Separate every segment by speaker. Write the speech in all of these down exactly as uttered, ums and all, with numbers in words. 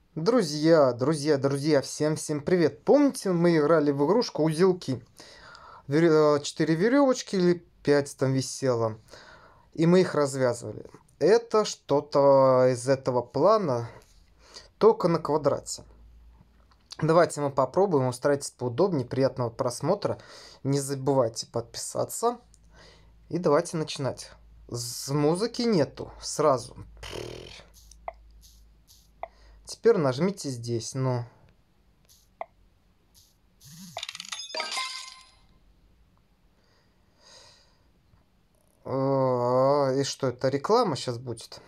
Speaker 1: Друзья, друзья, друзья, всем-всем привет. Помните, мы играли в игрушку узелки? Верё- Четыре веревочки или пять там висело, и мы их развязывали. Это что-то из этого плана, только на квадрате. Давайте мы попробуем, устраивайтесь поудобнее, приятного просмотра. Не забывайте подписаться. И давайте начинать. С музыки нету, сразу. Теперь нажмите здесь, ну... А, И что, это реклама сейчас будет?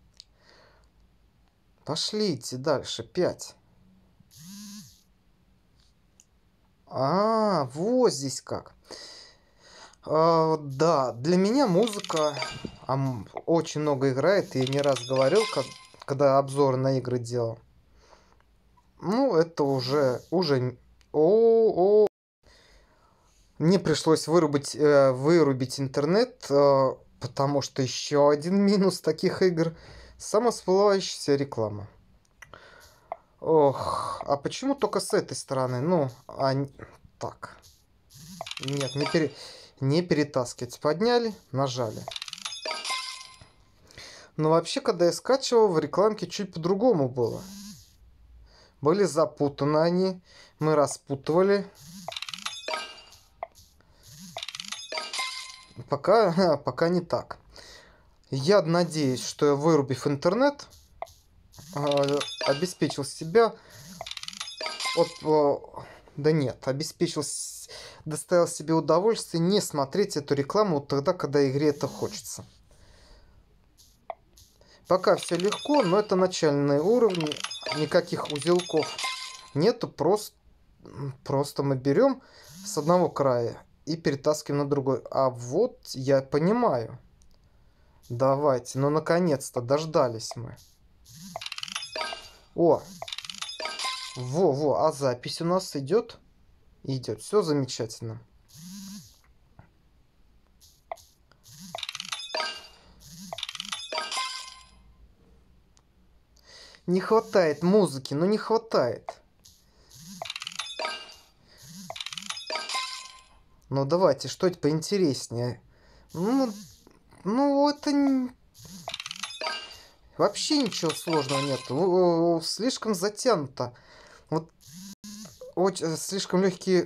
Speaker 1: Пошлите дальше. Пять. А, вот здесь как. А, да, для меня музыка ам, очень много играет. Я не раз говорил, как, когда обзор на игры делал. Ну, это уже... уже... О, о. Мне пришлось вырубить, э, вырубить интернет, э, потому что еще один минус таких игр — самосплывающаяся реклама. Ох, а почему только с этой стороны? Ну, а... н- так. Нет, не, пере... не перетаскивать. Подняли, нажали. Но вообще, когда я скачивал, в рекламке чуть по-другому было. Были запутаны они. Мы распутывали. Пока, пока не так. Я надеюсь, что я, вырубив интернет, э, обеспечил себя от... э, да нет, обеспечил... с- доставил себе удовольствие не смотреть эту рекламу вот тогда, когда игре это хочется. Пока все легко, но это начальные уровни. Никаких узелков нету. Просто, просто мы берем с одного края и перетаскиваем на другой. А вот я понимаю. Давайте, ну наконец-то дождались мы. О, во-во, а запись у нас идет? Идет, все замечательно. Не хватает музыки, ну не хватает. Ну давайте, что-нибудь поинтереснее. Ну, ну это н- вообще ничего сложного нет. О, слишком затянуто. Вот очень слишком легкие.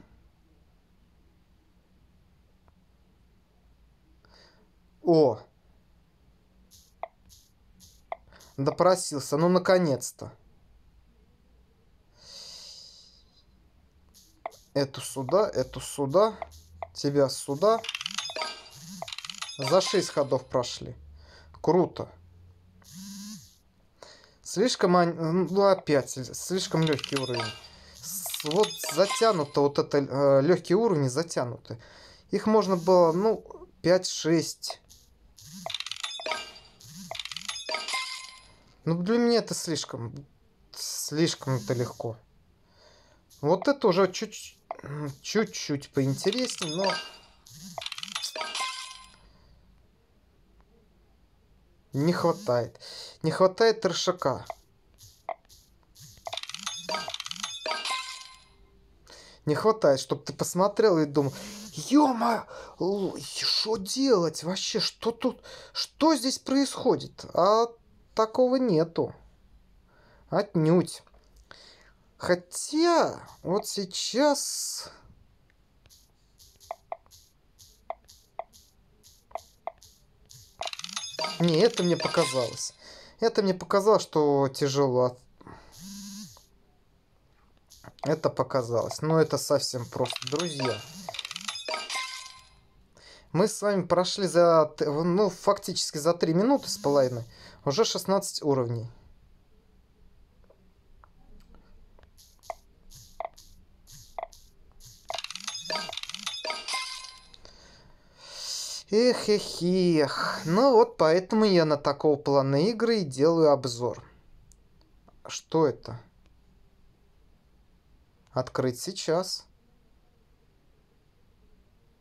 Speaker 1: О, допросился. Ну наконец-то. Эту сюда, эту сюда, тебя сюда. За шесть ходов прошли. Круто. Слишком, ан- ну опять, слишком легкий уровень. С- Вот затянуто, вот это э, легкие уровни затянуты. Их можно было, ну, пять-шесть. Ну, для меня это слишком, слишком это легко. Вот это уже чуть, чуть-чуть поинтереснее, но не хватает. Не хватает трешака. Не хватает, чтобы ты посмотрел и думал, ё-моё, что делать вообще? Что тут, что здесь происходит? А такого нету. Отнюдь. Хотя, вот сейчас... Не, это мне показалось. Это мне показалось, что тяжело. Это показалось. Но это совсем просто, друзья. Мы с вами прошли за, т- ну, фактически за три минуты с половиной уже шестнадцать уровней. Эх, эх, эх. Ну вот поэтому я на такого плана игры и делаю обзор. Что это? Открыть сейчас.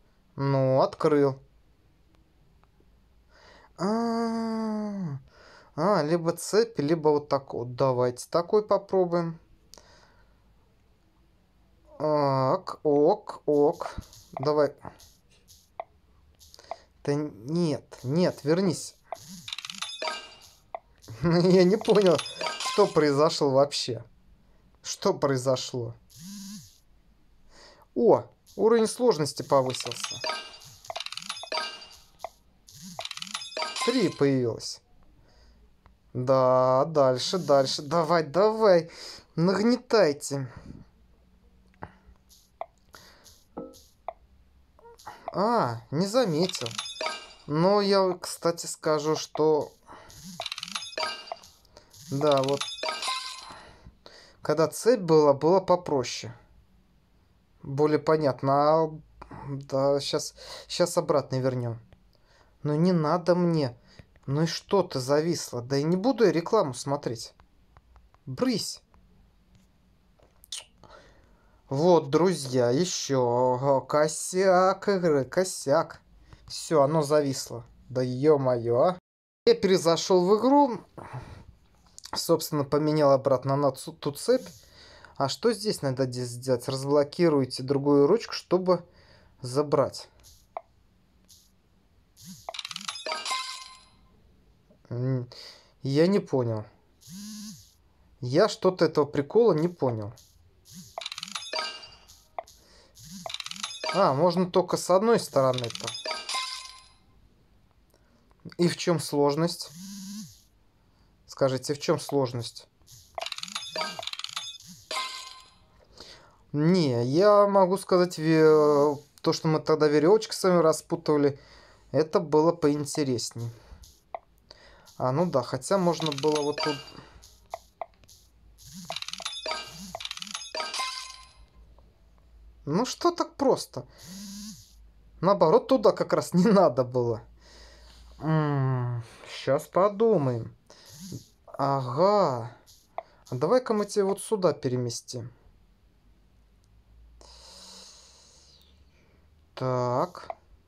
Speaker 1: Ну, открыл. А, А, либо цепь, либо вот так вот. Давайте такой попробуем. Так, ок, ок. Давай. Да нет, нет, вернись. Я не понял, что произошло вообще. Что произошло? О, уровень сложности повысился. Три появилось. Да, дальше, дальше. Давай, давай. Нагнетайте. А, не заметил. Но я, кстати, скажу, что... Да, вот... Когда цепь была, было попроще. Более понятно. А... Да, сейчас, сейчас обратно вернем. Ну не надо мне. Ну и что ты зависла? Да и не буду я рекламу смотреть. Брысь. Вот, друзья, еще косяк игры, косяк. Все, оно зависло. Да ё-моё, а. Я перезашел в игру. Собственно, поменял обратно на ту цепь. А что здесь надо сделать? Разблокируйте другую ручку, чтобы забрать. Я не понял. Я что-то этого прикола не понял. А, можно только с одной стороны-то. И в чем сложность? Скажите, в чем сложность? Не, я могу сказать, то, что мы тогда веревочки с вами распутывали, это было поинтересней. А, ну да, хотя можно было вот тут... Ну что так просто? Наоборот, туда как раз не надо было. М-м, сейчас подумаем. Ага. А давай-ка мы тебя вот сюда переместим. Так.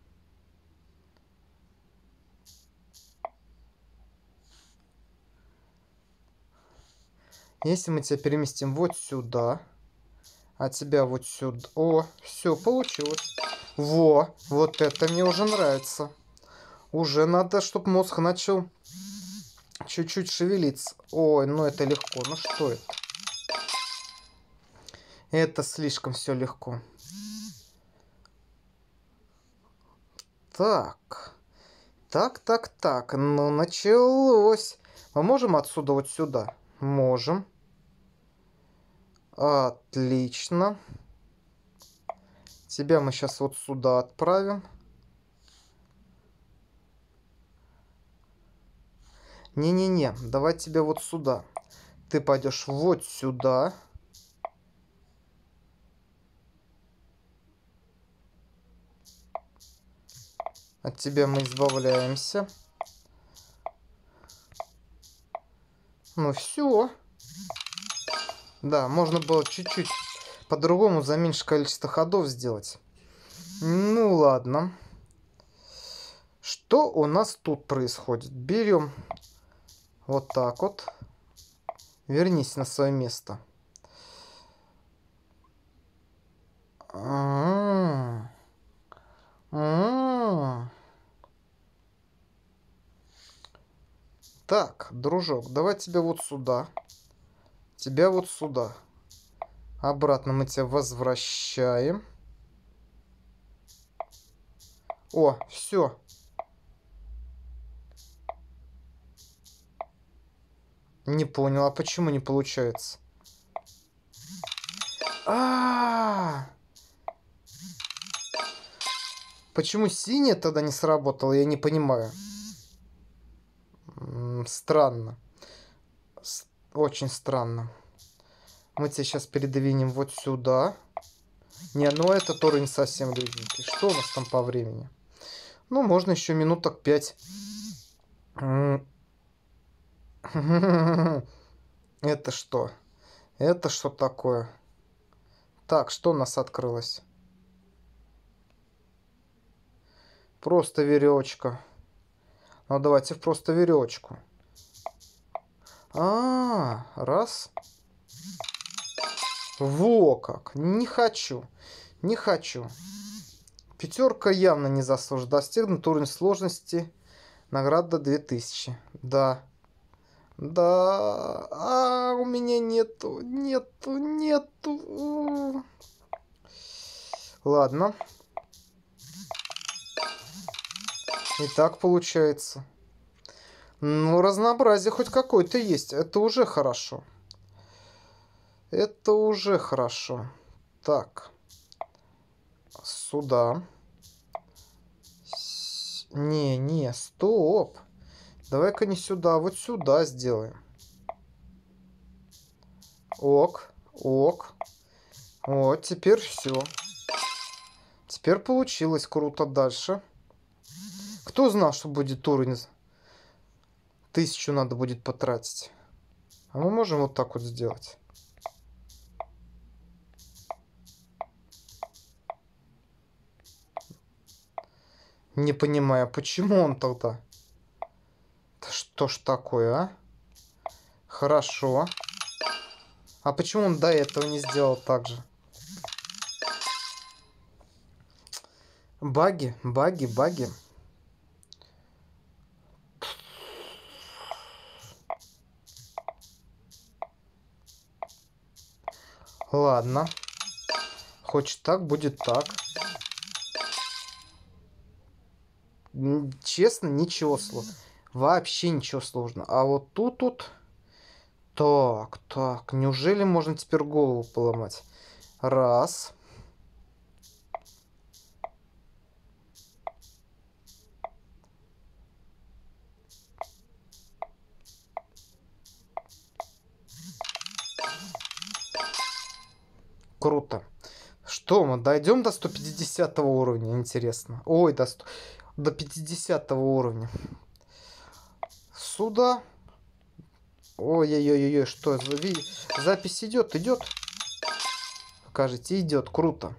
Speaker 1: Если мы тебя переместим вот сюда, а тебя вот сюда... О, все, получилось. Во, вот это мне уже нравится. Уже надо, чтобы мозг начал чуть-чуть шевелиться. Ой, ну это легко. Ну что это? Это слишком все легко. Так. Так, так, так. Ну, началось. Мы можем отсюда вот сюда? Можем. Отлично. Тебя мы сейчас вот сюда отправим. Не-не-не, давай тебя вот сюда. Ты пойдешь вот сюда. От тебя мы избавляемся. Ну все. Да, можно было чуть-чуть по-другому за меньшее количество ходов сделать. Ну ладно. Что у нас тут происходит? Берем вот так вот. Вернись на свое место. А-а-а. А-а-а. Так, дружок, давай тебя вот сюда. Тебя вот сюда. Обратно мы тебя возвращаем. О, все. Не понял, а почему не получается? А, -а, а Почему синяя тогда не сработала, я не понимаю. Странно. Очень странно. Мы тебя сейчас передвинем вот сюда. Не, ну это тоже не совсем легенький. Что у нас там по времени? Ну, можно еще минуток пять. Это что? Это что такое? Так, что у нас открылось? Просто веревочка. Ну, давайте в просто веревочку. А, раз. Во как. Не хочу. Не хочу. Пятерка явно не заслужит. Достигнут уровень сложности. Награда две тысячи. Да. Да. А, у меня нету. Нету. Нету. Ладно. И так получается. Ну, разнообразие хоть какое-то есть. Это уже хорошо. Это уже хорошо. Так. Сюда. С... Не, не, стоп. Давай-ка не сюда, вот сюда сделаем. Ок, ок. Вот, теперь все. Теперь получилось круто. Дальше. Кто знал, что будет уровень? Тысячу надо будет потратить. А мы можем вот так вот сделать. Не понимаю, почему он тогда? Да что ж такое, а? Хорошо. А почему он до этого не сделал так же? Баги, баги, баги. Ладно. Хочет так, будет так. Честно, ничего сложного. Вообще ничего сложного. А вот тут вот... Так, так. Неужели можно теперь голову поломать? Раз. Круто. Что, мы дойдем до сто пятидесятого уровня, интересно. Ой, до, сто... до пятидесятого уровня. Сюда. Ой-ой-ой-ой, что? Запись идет, идет. Покажите, идет, круто.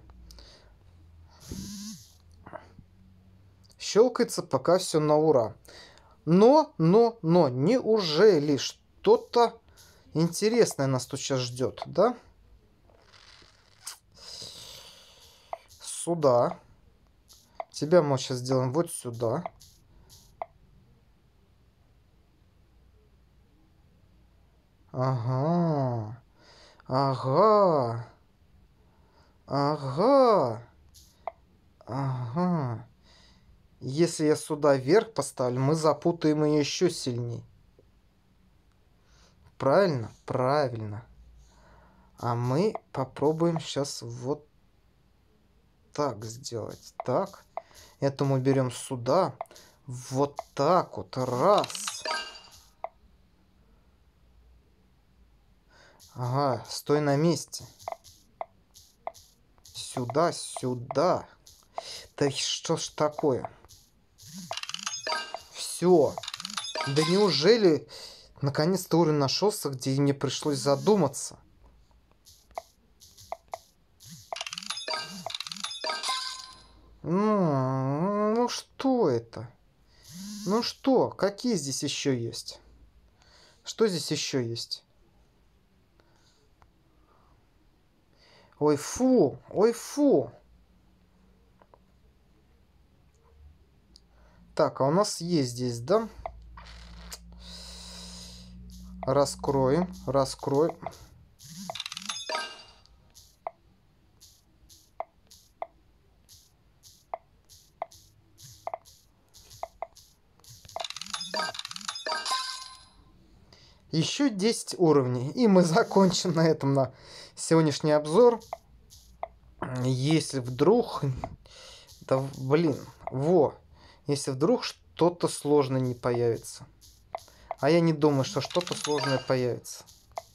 Speaker 1: Щелкается пока все на ура. Но, но, но, неужели что-то интересное нас тут сейчас ждет, да? Сюда. Тебя мы сейчас сделаем вот сюда. Ага. Ага. Ага. Ага. Если я сюда вверх поставлю, мы запутаем ее еще сильней. Правильно? Правильно. А мы попробуем сейчас вот так сделать. Так. Это мы берем сюда. Вот так вот. Раз. Ага, стой на месте. Сюда, сюда. Да что ж такое? Все. Да неужели наконец-то уровень нашелся, где мне пришлось задуматься? Ну, ну что это? Ну что? Какие здесь еще есть? Что здесь еще есть? Ой, фу! Ой, фу! Так, а у нас есть здесь, да? Раскроем, раскроем. Еще десять уровней. И мы закончим на этом на сегодняшний обзор. Если вдруг... Да, блин, во. Если вдруг что-то сложное не появится. А я не думаю, что что-то сложное появится.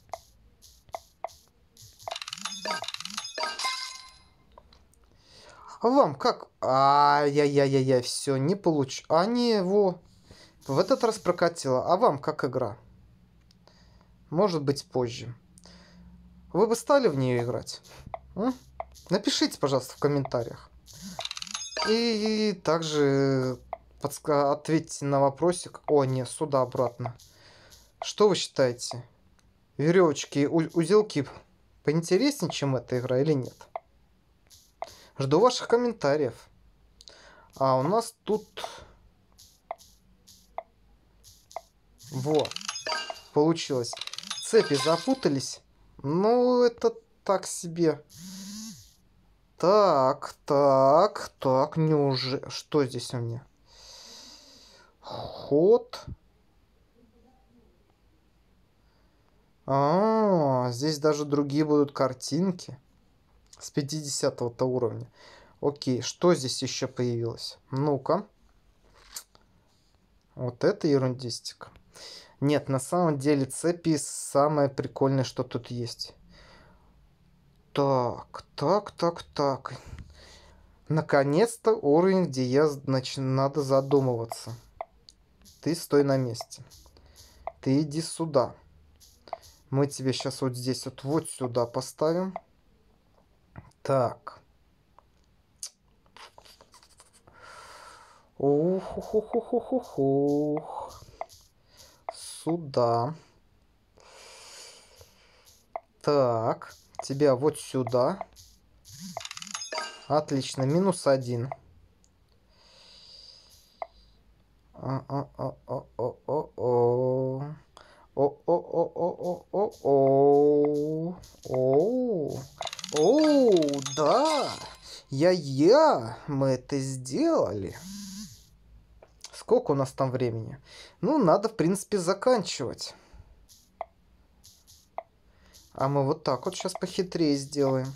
Speaker 1: А вам как? Ай-яй-яй-яй, все, не получу. А не, во. В этот раз прокатило. А вам как игра? Может быть, позже. Вы бы стали в нее играть? М? Напишите, пожалуйста, в комментариях. И, и также подска... ответьте на вопросик. О, нет, сюда обратно. Что вы считаете? Веревочки, узелки поинтереснее, чем эта игра или нет? Жду ваших комментариев. А у нас тут... Во, получилось. Цепи запутались. Ну, это так себе. Так, так, так, неужели... Что здесь у меня? Ход. А, -а, а, здесь даже другие будут картинки. С пятидесятого-то уровня. Окей, что здесь еще появилось? Ну-ка. Вот это ерундистика. Нет, на самом деле цепи самое прикольное, что тут есть. Так, так, так, так. Наконец-то уровень, где я, значит, надо задумываться. Ты стой на месте. Ты иди сюда. Мы тебе сейчас вот здесь вот, вот сюда поставим. Так. Ух, ух, ух, ух, ух, ух, ух. Сюда. Так. Тебя вот сюда. Отлично. Минус один. О-о-о-о-о-о-о. О-о-о-о-о-о-о. О, о, да. Я-я. Мы это сделали. Сколько у нас там времени? Ну, надо, в принципе, заканчивать. А мы вот так вот сейчас похитрее сделаем.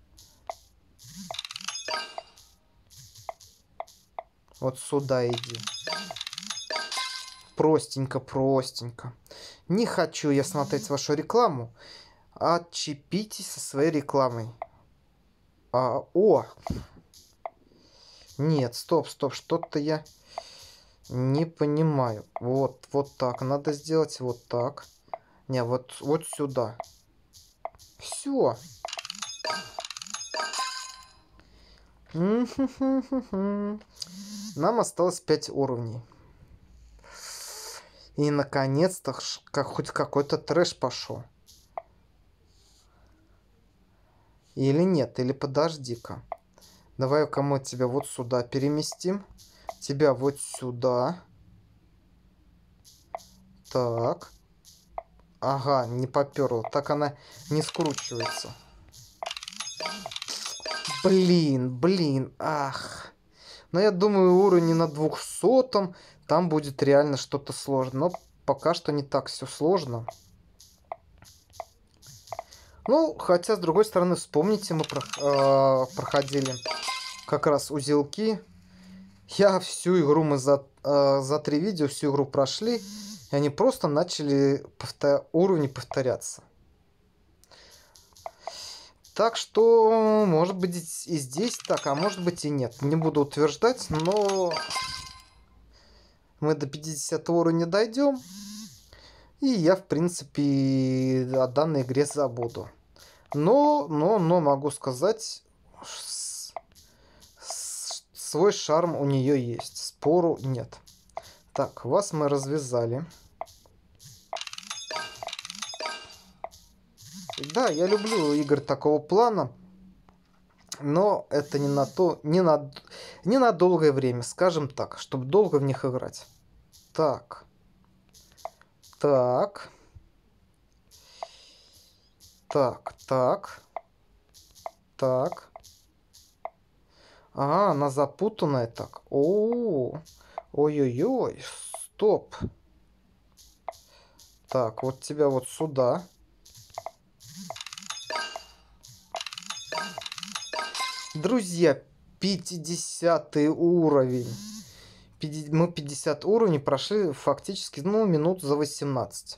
Speaker 1: Вот сюда иди. Простенько, простенько. Не хочу я смотреть вашу рекламу. Отчепитесь со своей рекламой. А, о! Нет, стоп, стоп, что-то я не понимаю. Вот, вот так. Надо сделать вот так. Не, вот, вот сюда. Все. Нам осталось пять уровней. И наконец-то как, хоть какой-то трэш пошел. Или нет, или подожди-ка. Давай-ка мы тебя вот сюда переместим. Тебя вот сюда. Так. Ага, не поперло. Так она не скручивается. Блин, блин, ах. Но я думаю, уровень на двухсотом там будет реально что-то сложно. Но пока что не так все сложно. Ну, хотя, с другой стороны, вспомните, мы про, э, проходили как раз узелки. Я всю игру, мы за, э, за три видео всю игру прошли. И они просто начали повтор... уровни повторяться. Так что, может быть, и здесь так, а может быть и нет. Не буду утверждать, но мы до пятидесятого уровня дойдем. И я, в принципе, о данной игре забуду. Но, но, но могу сказать, с, с, свой шарм у нее есть. Спору нет. Так, вас мы развязали. Да, я люблю игры такого плана. Но это не на то, не на, не на долгое время, скажем так, чтобы долго в них играть. Так. Так. Так, так. Так. А, она запутанная так. О, ой-ой-ой, стоп. Так, вот тебя вот сюда. Друзья, пятидесятый уровень. Мы пятьдесят уровней прошли фактически, ну, минут за восемнадцать.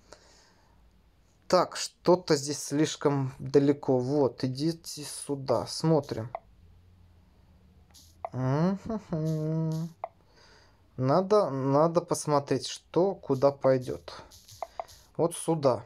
Speaker 1: Так, что-то здесь слишком далеко. Вот, идите сюда, смотрим. Надо, надо посмотреть, что куда пойдет. Вот сюда.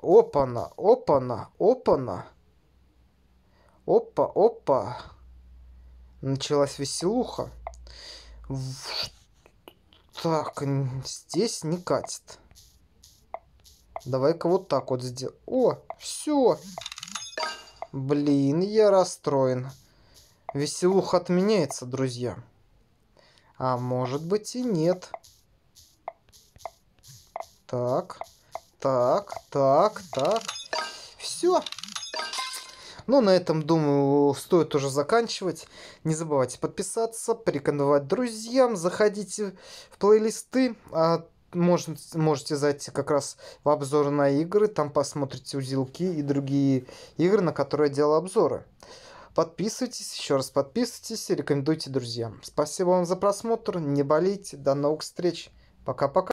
Speaker 1: опа-на, опа-на, опа-на. Опа, опа. Началась веселуха. В- Так, н- здесь не катит. Давай-ка вот так вот сделаем. О, все. Блин, я расстроен. Веселуха отменяется, друзья. А может быть и нет. Так, так, так, так. Все. Ну, на этом, думаю, стоит уже заканчивать. Не забывайте подписаться, порекомендовать друзьям. Заходите в плейлисты. А можете, можете зайти как раз в обзор на игры. Там посмотрите узелки и другие игры, на которые я делал обзоры. Подписывайтесь, еще раз подписывайтесь, рекомендуйте друзьям. Спасибо вам за просмотр. Не болейте. До новых встреч. Пока-пока.